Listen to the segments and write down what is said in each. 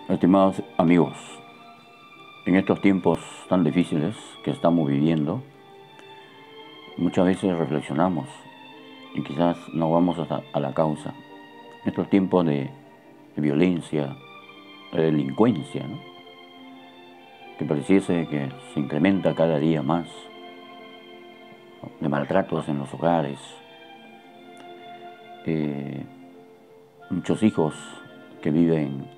Estimados amigos, en estos tiempos tan difíciles que estamos viviendo, muchas veces reflexionamos y quizás no vamos a la causa. En estos tiempos de violencia, de delincuencia, ¿no? Que pareciese que se incrementa cada día más, ¿no? De maltratos en los hogares, muchos hijos que viven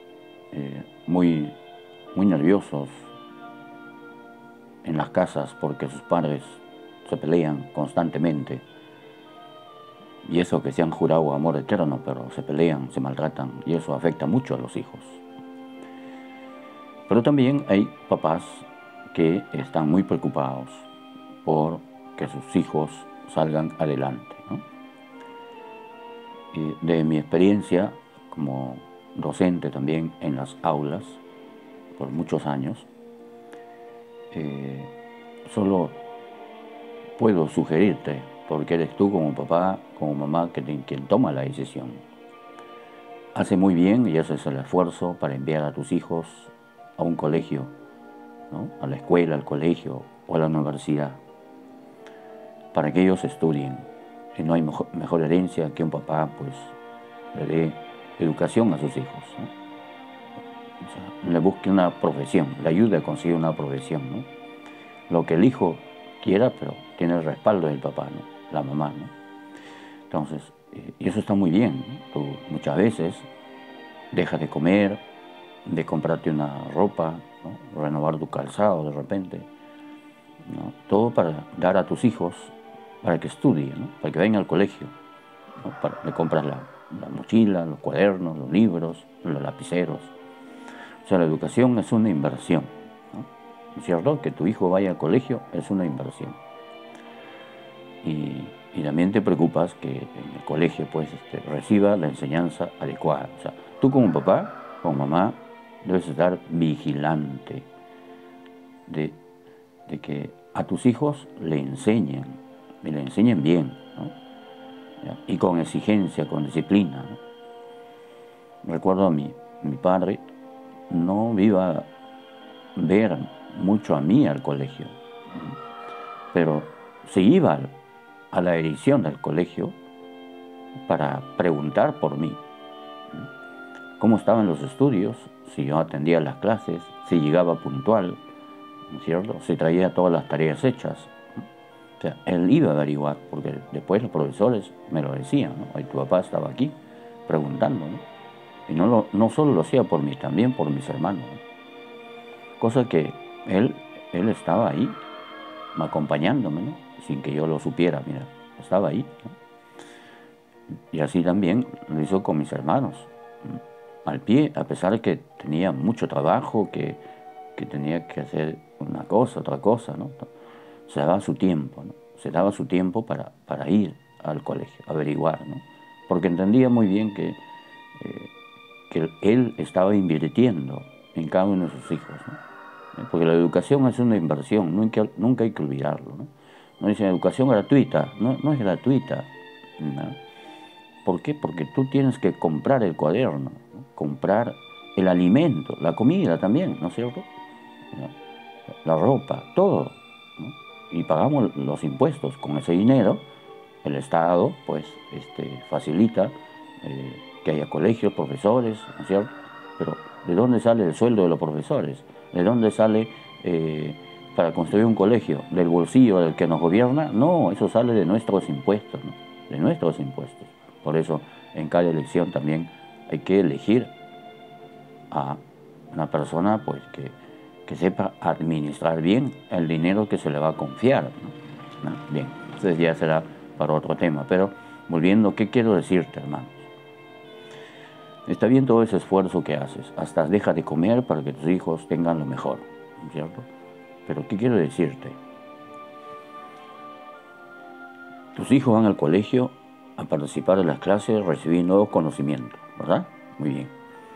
muy nerviosos en las casas porque sus padres se pelean constantemente, y eso que se han jurado amor eterno, pero se pelean, se maltratan, y eso afecta mucho a los hijos. Pero también hay papás que están muy preocupados por que sus hijos salgan adelante, ¿no? Y de mi experiencia como docente también en las aulas por muchos años, solo puedo sugerirte, porque eres tú como papá, como mamá, quien toma la decisión. Hace muy bien y haces el esfuerzo para enviar a tus hijos a un colegio, ¿no? A la escuela, al colegio o a la universidad, para que ellos estudien. Y no hay mejor herencia que un papá pues le dé educación a sus hijos, ¿no? O sea, le busque una profesión, le ayude a conseguir una profesión, ¿no? Lo que el hijo quiera, pero tiene el respaldo del papá, ¿no? La mamá, ¿no? Entonces, y eso está muy bien, ¿no? Tú muchas veces dejas de comer, de comprarte una ropa, ¿no? Renovar tu calzado de repente, ¿no? Todo para dar a tus hijos, para que estudien, ¿no? Para que vayan al colegio, ¿no? Le compras la mochila, los cuadernos, los libros, los lapiceros. O sea, la educación es una inversión, ¿no? ¿Es cierto? Que tu hijo vaya al colegio es una inversión. Y también te preocupas que en el colegio pues reciba la enseñanza adecuada. O sea, tú como papá, como mamá, debes estar vigilante de que a tus hijos le enseñen, y le enseñen bien, ¿no? Y con exigencia, con disciplina, ¿no? Recuerdo a mi padre, no me iba a ver mucho a mí al colegio, pero se iba a la dirección del colegio para preguntar por mí, cómo estaban los estudios, si yo atendía las clases, si llegaba puntual, ¿no es cierto? Si traía todas las tareas hechas. O sea, él iba a averiguar, porque después los profesores me lo decían, ¿no? Ay, tu papá estaba aquí preguntando, ¿no? Y no solo lo hacía por mí, también por mis hermanos, ¿no? Cosa que él estaba ahí, acompañándome, ¿no? Sin que yo lo supiera, mira, estaba ahí, ¿no? Y así también lo hizo con mis hermanos, ¿no? Al pie, a pesar de que tenía mucho trabajo, que tenía que hacer una cosa, otra cosa, ¿no? Se daba su tiempo, ¿no? Se daba su tiempo para ir al colegio, averiguar, ¿no? Porque entendía muy bien que él estaba invirtiendo en cada uno de sus hijos, ¿no? Porque la educación es una inversión, nunca hay que olvidarlo, ¿no? No dicen educación gratuita, no es gratuita, ¿no? ¿Por qué? Porque tú tienes que comprar el cuaderno, ¿no? Comprar el alimento, la comida también, ¿no es cierto? La ropa, todo, ¿no? Y pagamos los impuestos. Con ese dinero el Estado pues facilita que haya colegios, profesores, ¿no es cierto? Pero ¿de dónde sale el sueldo de los profesores? ¿De dónde sale para construir un colegio? ¿Del bolsillo del que nos gobierna? No, eso sale de nuestros impuestos, ¿no? De nuestros impuestos. Por eso en cada elección también hay que elegir a una persona pues que sepa administrar bien el dinero que se le va a confiar, ¿no? ¿No? Bien, entonces ya será para otro tema, pero volviendo, ¿qué quiero decirte, hermanos? Está bien todo ese esfuerzo que haces, hasta deja de comer para que tus hijos tengan lo mejor, ¿no es cierto? Pero ¿qué quiero decirte? Tus hijos van al colegio a participar de las clases, recibir nuevos conocimientos, ¿verdad? Muy bien.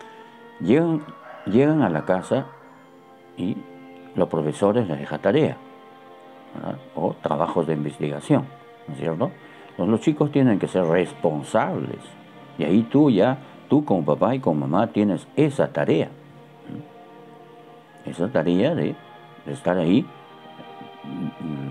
Llegan a la casa y los profesores les dejan tarea, ¿verdad? O trabajos de investigación, ¿no es cierto? Entonces los chicos tienen que ser responsables, y ahí tú como papá y como mamá tienes esa tarea, esa tarea de estar ahí mm,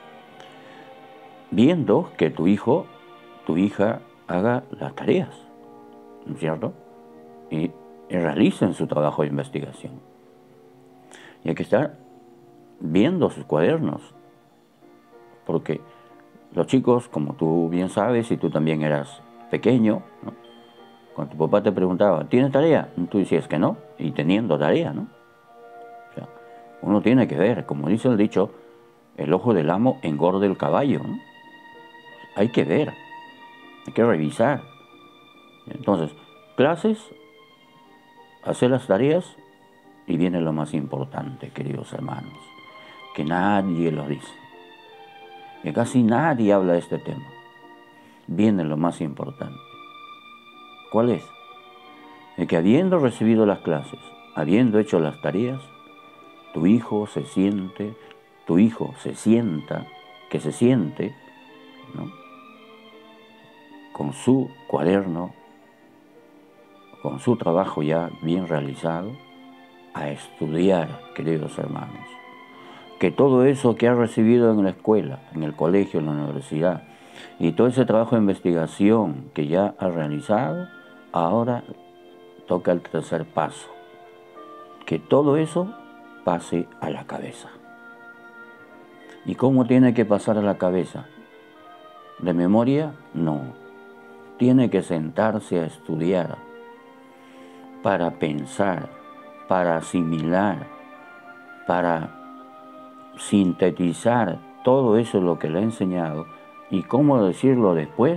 viendo que tu hijo, tu hija haga las tareas, ¿no es cierto? Y realicen su trabajo de investigación. Y hay que estar viendo sus cuadernos, porque los chicos, como tú bien sabes, y tú también eras pequeño, ¿no? Cuando tu papá te preguntaba, ¿tienes tarea? Tú decías que no, y teniendo tarea, ¿no? O sea, uno tiene que ver, como dice el dicho, el ojo del amo engorda el caballo, ¿no? Hay que ver, hay que revisar. Entonces, clases, hacer las tareas, y viene lo más importante, queridos hermanos, que nadie lo dice, que casi nadie habla de este tema. Viene lo más importante. ¿Cuál es? De que habiendo recibido las clases, habiendo hecho las tareas, tu hijo se siente, tu hijo se sienta, que se siente, ¿no?, con su cuaderno, con su trabajo ya bien realizado, a estudiar, queridos hermanos. Que todo eso que ha recibido en la escuela, en el colegio, en la universidad, y todo ese trabajo de investigación que ya ha realizado, ahora toca el tercer paso. Que todo eso pase a la cabeza. ¿Y cómo tiene que pasar a la cabeza? ¿De memoria? No. Tiene que sentarse a estudiar, para pensar, para asimilar, para sintetizar todo eso lo que le he enseñado y cómo decirlo después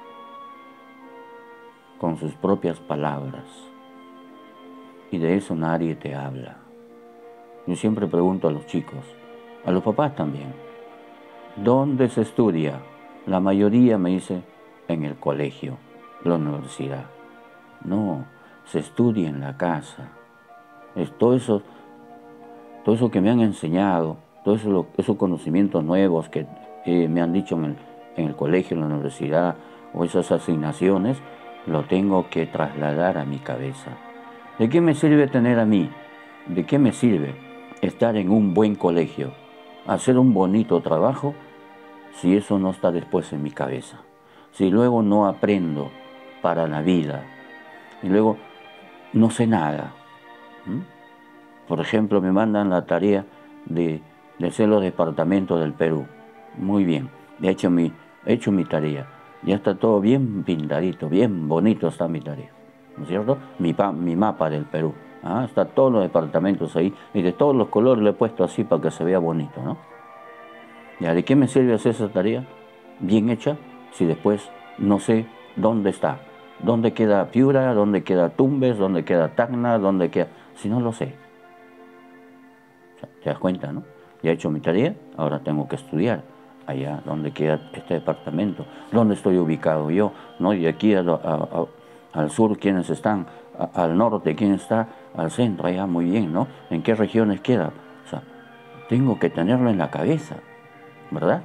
con sus propias palabras. Y de eso nadie te habla. Yo siempre pregunto a los chicos, a los papás también, ¿dónde se estudia? La mayoría me dice, en el colegio, la universidad. No, se estudia en la casa. Es todo eso que me han enseñado, todos esos conocimientos nuevos que me han dicho en el colegio, en la universidad, o esas asignaciones, lo tengo que trasladar a mi cabeza. ¿De qué me sirve tener a mí? ¿De qué me sirve estar en un buen colegio, hacer un bonito trabajo, si eso no está después en mi cabeza? Si luego no aprendo para la vida, y luego no sé nada. Por ejemplo, me mandan la tarea de hacer los departamentos del Perú. Muy bien, he hecho mi tarea. Ya está todo bien pintadito, bien bonito está mi tarea, ¿no es cierto? Mi mapa del Perú. Está todos los departamentos ahí, y de todos los colores lo he puesto así para que se vea bonito, ¿no? ¿Ya de qué me sirve hacer esa tarea bien hecha si después no sé dónde está? ¿Dónde queda Piura? ¿Dónde queda Tumbes? ¿Dónde queda Tacna? ¿Dónde queda...? Si no lo sé. ¿Te das cuenta, no? Ya he hecho mi tarea, ahora tengo que estudiar allá donde queda este departamento, dónde estoy ubicado yo, ¿no? Y aquí al sur, ¿quiénes están? Al norte, ¿quién está? Al centro, allá, muy bien, ¿no? ¿En qué regiones queda? O sea, tengo que tenerlo en la cabeza, ¿verdad?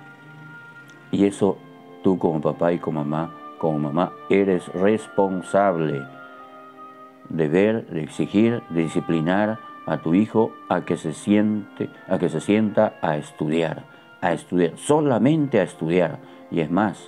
Y eso tú como papá y como mamá, eres responsable de ver, de exigir, de disciplinar a tu hijo a que se sienta a estudiar, solamente a estudiar. Y es más,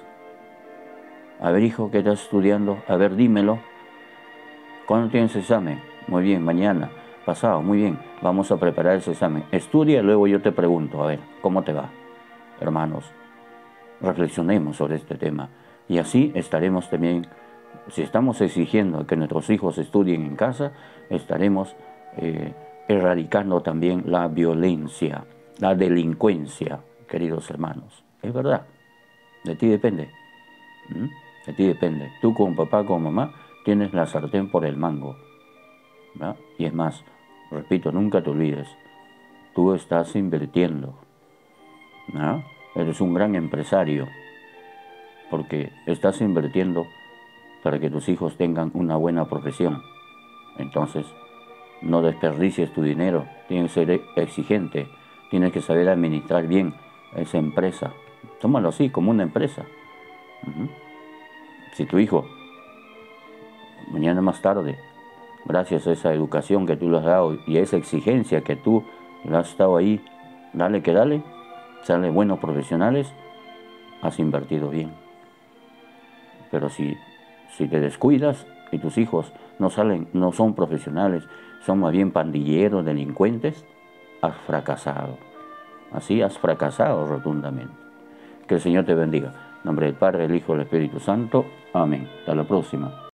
a ver, hijo, ¿qué estás estudiando? A ver, dímelo. ¿Cuándo tienes examen? Muy bien, mañana, pasado, muy bien, vamos a preparar ese examen. Estudia y luego yo te pregunto, a ver, ¿cómo te va? Hermanos, reflexionemos sobre este tema y así estaremos también. Si estamos exigiendo que nuestros hijos estudien en casa, estaremos erradicando también la violencia, la delincuencia, queridos hermanos. Es verdad, de ti depende. De ti depende. Tú como papá, como mamá, tienes la sartén por el mango, ¿verdad? Y es más, repito, nunca te olvides, tú estás invirtiendo, ¿verdad? Eres un gran empresario, porque estás invirtiendo para que tus hijos tengan una buena profesión. Entonces, no desperdicies tu dinero, tienes que ser exigente, tienes que saber administrar bien esa empresa. Tómalo así, como una empresa. Si tu hijo, mañana más tarde, gracias a esa educación que tú le has dado y a esa exigencia que tú le has estado ahí, dale que dale, salen buenos profesionales, has invertido bien. Pero si te descuidas y tus hijos no salen, no son profesionales, son más bien pandilleros, delincuentes, has fracasado. Así has fracasado rotundamente. Que el Señor te bendiga. En nombre del Padre, del Hijo y del Espíritu Santo. Amén. Hasta la próxima.